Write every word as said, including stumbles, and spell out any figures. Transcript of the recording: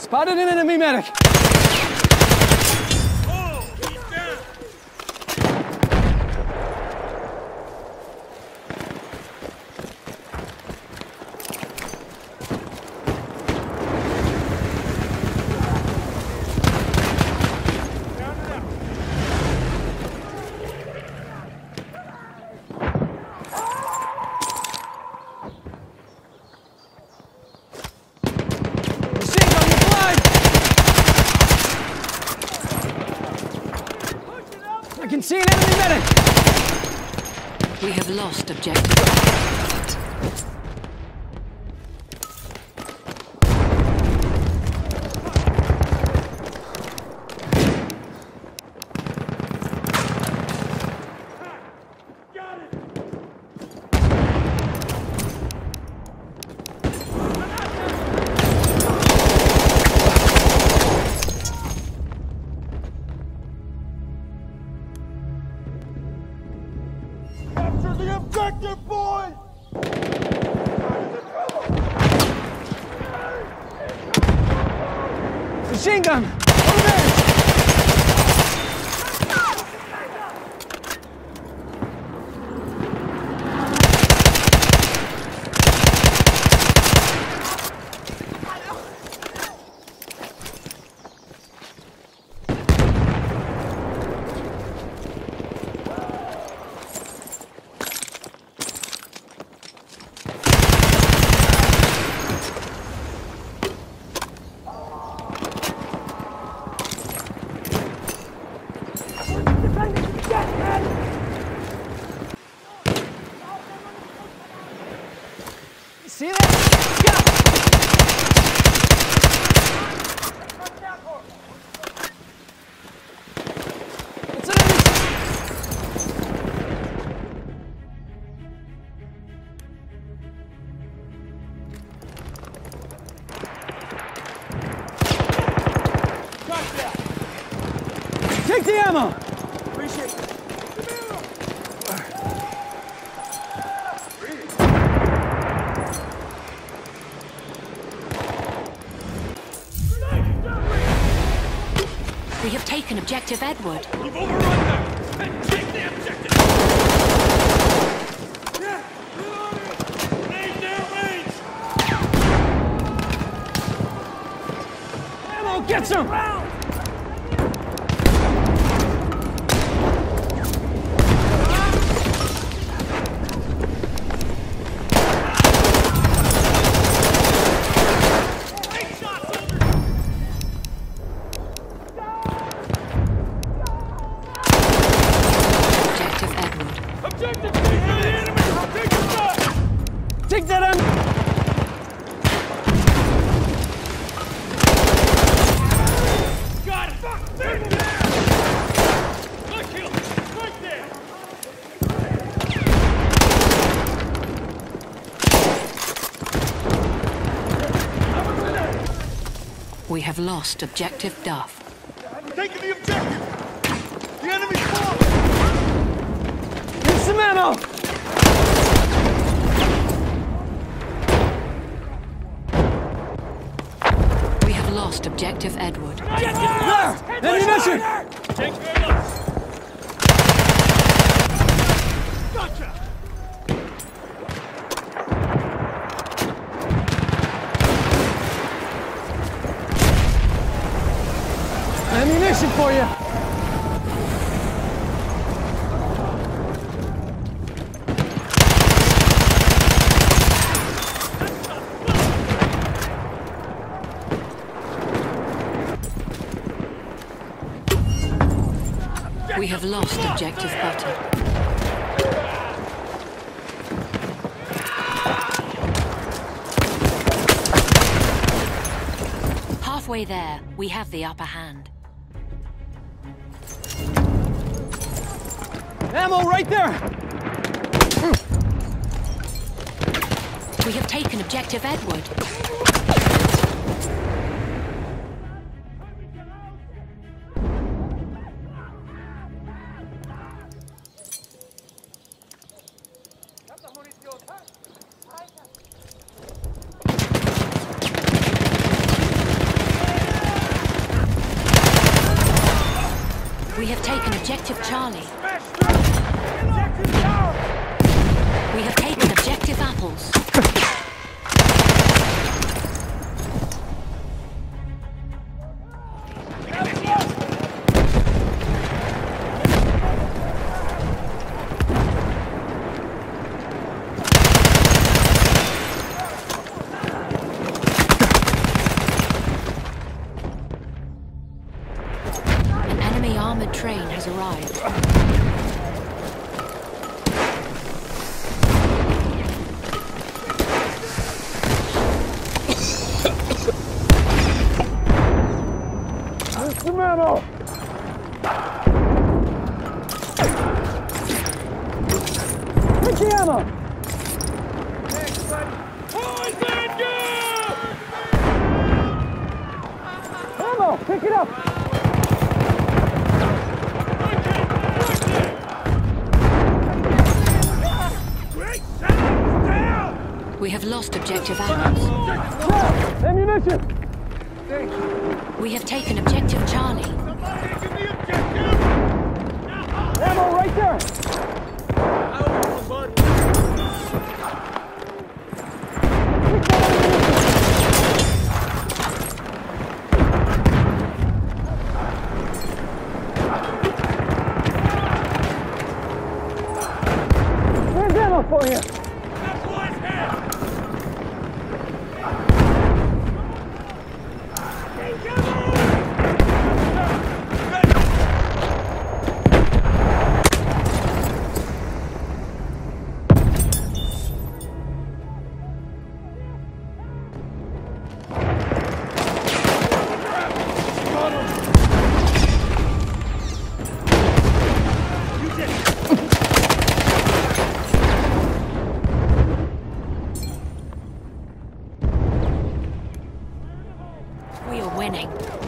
Spotted an enemy medic! Oh, he's down! I can see an enemy medic! We have lost objective. Capture the objective, boys! Machine gun! Over there! See that? Get up! It's an enemy! Take the ammo! Appreciate it. We have taken objective Edward. You've overrun them! And take the objective! Yeah! Reloading! Grenade down range! Ammo, get some! Objective! Take the enemy! Take the shot! Take that on! Got it! Fuck! There! Good kill! Right there! We have lost objective Duff. Taking the objective! The enemy's far! Need some ammo! We have lost objective Edward. There! Ammunition! Thanks very much! Gotcha! Ammunition for you! We have lost objective Butter. Halfway there, we have the upper hand. Ammo right there! We have taken objective Edward. taken objective Charlie. Smash through! Objective down! We have taken objective Apples. An enemy armored train has arrived. Some ammo! Take the ammo! Thanks, buddy. Poison gun! Ammo! Pick it up! Great sound! Down! We have lost objective Apples. Now, ammunition! Thank you. We have taken objective Charlie. Somebody give me objective! Ammo right there! I don't know, bud. Pick that ammunition! There's ammo for you! That's one head! We are winning.